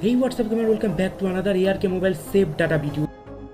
Hey, what's up, everyone? Welcome back to another ARK Mobile Save Data video.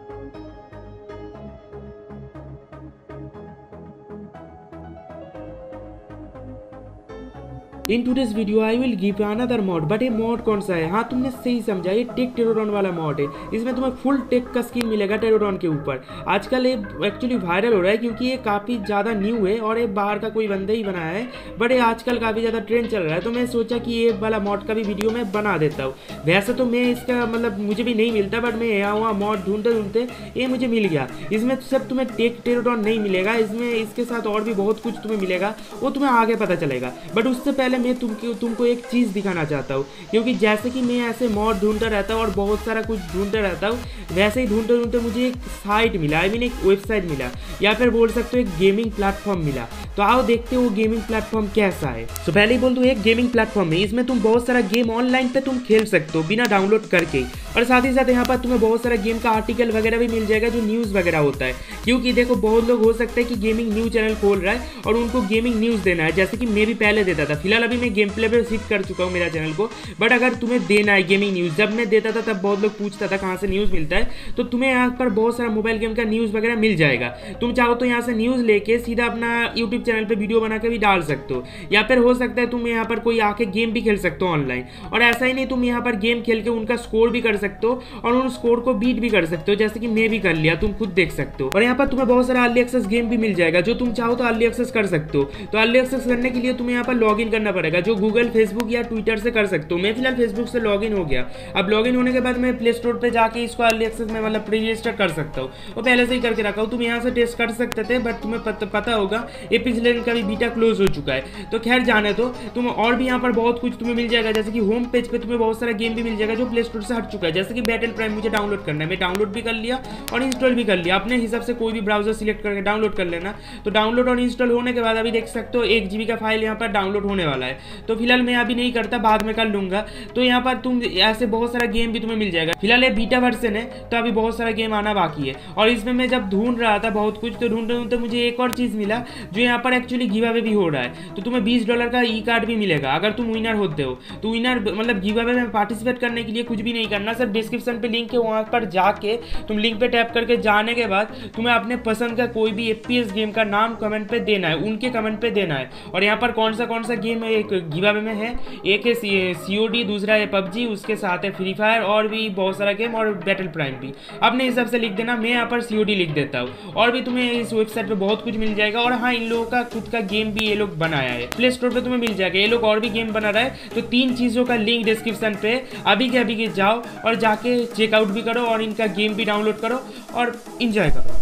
In today's video I will give another mod, but ये mod कौन सा है? हाँ, तुमने सही समझा, ये टेक टेरोडॉन वाला मॉड है। इसमें तुम्हें फुल टेक का स्किन मिलेगा टेरोडॉन के ऊपर। आजकल ये एक्चुअली वायरल हो रहा है क्योंकि ये काफ़ी ज़्यादा न्यू है और ये बाहर का कोई बंदा ही बनाया है, बट ये आजकल काफ़ी ज़्यादा ट्रेंड चल रहा है। तो मैं सोचा कि ये वाला मॉड का भी वीडियो मैं बना देता हूँ। वैसे तो मैं इसका मतलब मुझे भी नहीं मिलता, बट मैं यहाँ वहाँ मॉड ढूंढते ढूंढते ये मुझे मिल गया। इसमें सिर्फ तुम्हें टेक टेरोडॉन नहीं मिलेगा, इसमें इसके साथ और भी बहुत कुछ तुम्हें मिलेगा, वो तुम्हें आगे पता चलेगा। बट उससे पहले मैं तुमको एक चीज़ दिखाना चाहता हूँ, क्योंकि जैसे कि मैं ऐसे मॉड ढूंढता रहता हूँ और बहुत सारा कुछ ढूंढता रहता हूँ, वैसे ही ढूंढते ढूंढते मुझे एक साइट मिला, आई मीन एक वेबसाइट मिला, या फिर बोल सकते हो एक गेमिंग प्लेटफॉर्म मिला। तो आओ देखते हो वो गेमिंग प्लेटफॉर्म कैसा है। तो पहले ही बोल दूँ, एक गेमिंग प्लेटफॉर्म है, इसमें तुम बहुत सारा गेम ऑनलाइन पे तुम खेल सकते हो बिना डाउनलोड करके, और साथ ही साथ यहाँ पर तुम्हें बहुत सारा गेम का आर्टिकल वगैरह भी मिल जाएगा जो न्यूज़ वगैरह होता है। क्योंकि देखो, बहुत लोग हो सकता है कि गेमिंग न्यूज़ चैनल खोल रहा है और उनको गेमिंग न्यूज़ देना है, जैसे कि मैं भी पहले देता था। फिलहाल अभी मैं गेम प्ले पे शिफ्ट कर चुका हूँ मेरा चैनल को, बट अगर तुम्हें देना है गेमिंग न्यूज़, जब मैं देता था तब बहुत लोग पूछता था कहाँ से न्यूज़ मिलता है, तो तुम्हें यहाँ पर बहुत सारा मोबाइल गेम का न्यूज़ वगैरह मिल जाएगा। तुम चाहो तो यहाँ से न्यूज़ लेके सीधा अपना यूट्यूब चैनल पर वीडियो बना के भी डाल सकते हो, या फिर हो सकता है तुम यहाँ पर कोई आके गेम भी खेल सकते हो ऑनलाइन। और ऐसा ही नहीं, तुम यहाँ पर गेम खेल के उनका स्कोर भी कर सकते हो और उन स्कोर को बीट भी कर सकते हो, जैसे कि मैं भी कर लिया, तुम खुद देख सकते हो। और यहाँ पर तुम्हें बहुत सारा अर्ली एक्सेस गेम भी मिल जाएगा, जो तुम चाहो तो अर्ली एक्सेस कर सकते हो। तो अर्ली एक्सेस करने के लिए तुम्हें यहाँ पर लॉग इन करना पड़ेगा, जो गूगल, फेसबुक या ट्विटर से कर सकते हो। मैं फिलहाल फेसबुक से लॉग इन हो गया। अब लॉग इन होने के बाद मैं प्ले स्टोर पर जाके इसको अर्ली एक्सेस में मतलब प्री रजिस्टर कर सकता हूँ, और पहले से ही करके रखा हूँ। तुम यहाँ से टेस्ट कर सकते थे, बट तुम्हें पता होगा ये पिछले दिन का भी बीटा क्लोज हो चुका है। तो खैर जाने दो, तुम और भी यहाँ पर बहुत कुछ तुम्हें मिल जाएगा, जैसे कि होम पेज पे तुम्हें बहुत सारा गेम भी मिल जाएगा जो प्ले स्टोर से हट चुका है, जैसे कि बैटल प्राइम मुझे डाउनलोड करना है, मैं डाउनलोड भी कर लिया और इंस्टॉल भी कर लिया। अपने हिसाब से कोई भी ब्राउजर सिलेक्ट करके डाउनलोड कर लेना। तो डाउनलोड और इंस्टॉल होने के बाद अभी देख सकते हो 1 GB का फाइल यहाँ पर डाउनलोड होने वाला है। तो फिलहाल मैं अभी नहीं करता, बाद में कर लूंगा। तो यहाँ पर तुम ऐसे बहुत सारा गेम भी तुम्हें मिल जाएगा। फिलहाल ये बीटा वर्जन है, तो अभी बहुत सारा गेम आना बाकी है। और इसमें मैं जब ढूंढ रहा था बहुत कुछ, तो ढूंढते ढूंढते मुझे एक और चीज़ मिला, जो यहाँ पर एक्चुअली गिव अवे भी हो रहा है। तो तुम्हें $20 का ई कार्ड भी मिलेगा अगर तुम विनर होते हो। तो विनर मतलब गिव अवे में पार्टिसिपेट करने के लिए कुछ भी नहीं करना, सिर्फ डिस्क्रिप्शन पे लिंक है, वहाँ पर जाके तुम लिंक पे टैप करके जाने के बाद तुम्हें अपने पसंद का कोई भी FPS गेम का नाम कमेंट पे देना है, उनके कमेंट पे देना है। और यहाँ पर कौन सा गेम है एक गिव अवे में है, एक है COD, दूसरा है PUBG, उसके साथ है फ्री फायर, और भी बहुत सारा गेम, और बैटल प्राइम भी। अपने हिसाब से लिख देना, मैं यहाँ पर COD लिख देता हूँ। और भी तुम्हें इस वेबसाइट पे बहुत कुछ मिल जाएगा। और हाँ, इन लोगों का खुद का गेम भी ये लोग बनाया है, प्ले स्टोर पे तुम्हें मिल जाएगा। ये लोग और भी गेम बना रहा है, तो 3 चीज़ों का लिंक डिस्क्रिप्शन पे अभी के जाओ और जाके चेकआउट भी करो और इनका गेम भी डाउनलोड करो और इंजॉय करो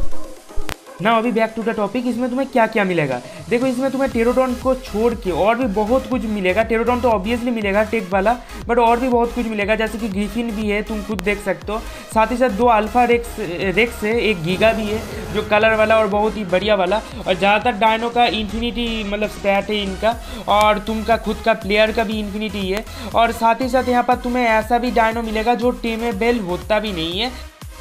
ना। अभी बैक टू द टॉपिक, इसमें तुम्हें क्या क्या मिलेगा। देखो, इसमें तुम्हें टेरोडॉन को छोड़ के और भी बहुत कुछ मिलेगा। टेरोडॉन तो ऑब्वियसली मिलेगा टेक वाला, बट और भी बहुत कुछ मिलेगा, जैसे कि ग्रिफिन भी है, तुम खुद देख सकते हो। साथ ही साथ 2 अल्फा रेक्स है, एक गीगा भी है जो कलर वाला और बहुत ही बढ़िया वाला। और ज़्यादातर डायनो का इन्फिनिटी मतलब स्टैट है इनका, और तुमका खुद का प्लेयर का भी इन्फिनिटी है। और साथ ही साथ यहाँ पर तुम्हें ऐसा भी डायनो मिलेगा जो टेमेबल होता भी नहीं है,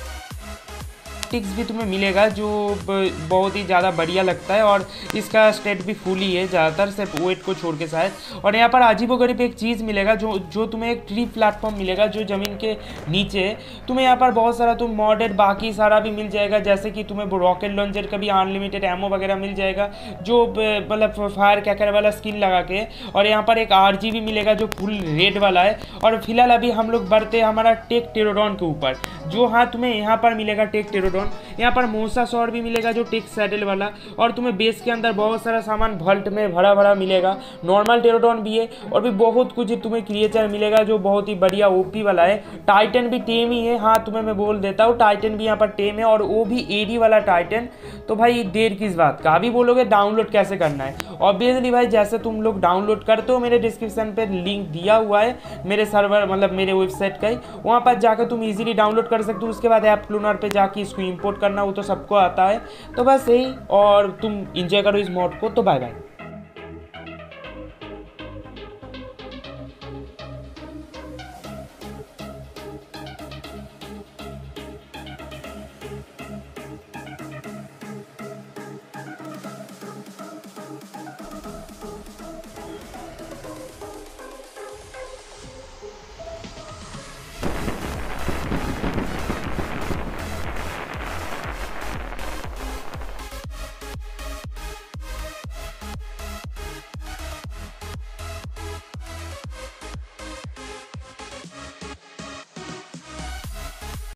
भी तुम्हें मिलेगा जो बहुत ही ज़्यादा बढ़िया लगता है। और इसका स्टेट भी फुल ही है ज़्यादातर, सिर्फ वेट को छोड़ के शायद। और यहाँ पर अजीबोगरीब एक चीज़ मिलेगा, जो तुम्हें एक ट्री प्लेटफॉर्म मिलेगा जो ज़मीन के नीचे है। तुम्हें यहाँ पर बहुत सारा तुम मॉडेड बाकी सारा भी मिल जाएगा, जैसे कि तुम्हें रॉकेट लॉन्चर का भी अनलिमिटेड एमओ वगैरह मिल जाएगा, जो मतलब फायर कैकर वाला स्किन लगा के। और यहाँ पर एक RG भी मिलेगा जो फुल रेड वाला है। और फिलहाल अभी हम लोग बढ़ते हमारा टेक टेरोडॉन के ऊपर, जो हाँ तुम्हें यहाँ पर मिलेगा टेक टेरोडॉन। यहाँ पर मोसासॉर भी मिलेगा जो टेक सैडल वाला। और तुम्हें बेस के अंदर बहुत सारा सामान वॉल्ट में भरा मिलेगा। नॉर्मल टेरोडॉन भी है, और भी बहुत कुछ तुम्हें क्रिएचर मिलेगा जो बहुत ही बढ़िया OP वाला है। टाइटन भी टेम ही है, हाँ तुम्हें मैं बोल देता हूँ, टाइटन भी यहाँ पर टेम है, और वो भी AD वाला टाइटन। तो भाई देर किस बात का, अभी बोलोगे डाउनलोड कैसे करना है। ऑब्वियसली भाई, जैसे तुम लोग डाउनलोड करते हो, मेरे डिस्क्रिप्शन पे लिंक दिया हुआ है मेरे सर्वर मतलब मेरे वेबसाइट का ही, वहाँ पर जाकर तुम इजीली डाउनलोड कर सकते हो। उसके बाद ऐप क्लोनर पे जाके इसको इंपोर्ट करना, वो तो सबको आता है। तो बस यही, और तुम इंजॉय करो इस मॉड को। तो बाय बाय।